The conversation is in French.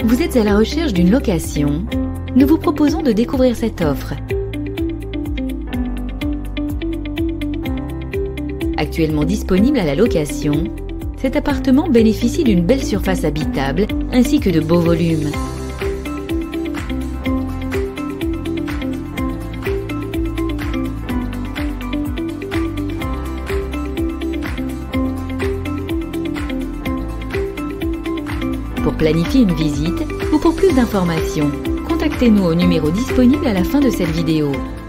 Vous êtes à la recherche d'une location? Nous vous proposons de découvrir cette offre. Actuellement disponible à la location, cet appartement bénéficie d'une belle surface habitable ainsi que de beaux volumes. Pour planifier une visite ou pour plus d'informations, contactez-nous au numéro disponible à la fin de cette vidéo.